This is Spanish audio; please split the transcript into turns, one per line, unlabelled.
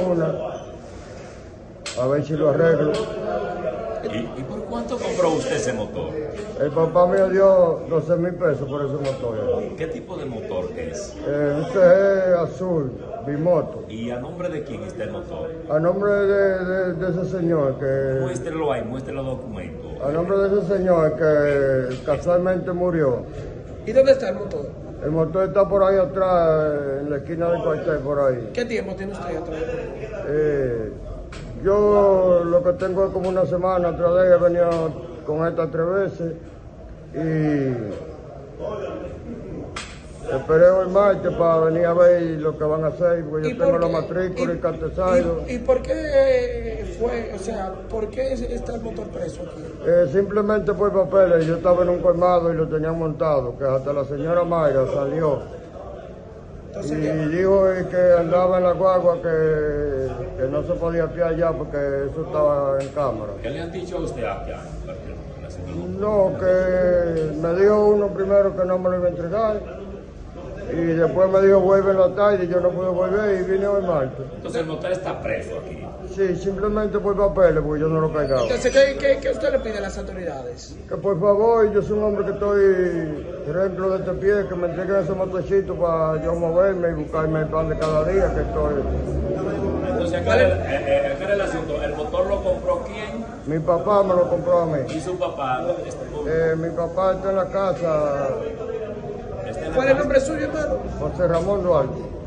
una, a ver si lo arreglo.
¿Y por cuánto compró usted ese motor?
El papá mío dio 12.000 pesos por ese motor.
¿Qué tipo de motor es?
Un CG azul, bimoto.
¿Y a nombre de quién está el motor?
A nombre de ese señor que...
Muéstrelo ahí, muestre los documentos.
A nombre de ese señor que casualmente murió.
¿Y dónde está el motor?
El motor está por ahí atrás, en la esquina del cuartel, por ahí.
¿Qué tiempo tiene usted atrás?
Yo lo que tengo es como una semana atrás de ella, he venido con esta 3 veces y esperé hoy martes para venir a ver lo que van a hacer, porque yo tengo la matrícula y cartesaido.
¿Y por qué fue, o sea, por qué está el motor preso aquí?
Simplemente por papeles, yo estaba en un colmado y lo tenían montado, que hasta la señora Mayra salió.
Entonces,
Y dijo que andaba en la guagua, que no se podía fiar ya porque eso estaba en cámara.
¿Qué le han dicho a usted acá?
No, que me dijo uno primero que no me lo iba a entregar y después me dijo vuelve en la tarde y yo no pude volver y vine hoy martes.
Entonces el motor está preso aquí.
Sí, simplemente por papeles porque yo no lo cargaba.
Entonces, ¿qué usted le pide a las autoridades?
Que por favor, yo soy un hombre que estoy, por ejemplo, de este pie, que me entreguen ese motorcito para yo moverme y buscarme el pan de cada día que estoy.
Entonces, ¿qué era el asunto? ¿El motor lo compró quién?
Mi papá me lo compró a mí.
¿Y su papá?
Mi papá está en la casa.
¿Cuál es el nombre suyo, hermano?
José Ramón Duarte.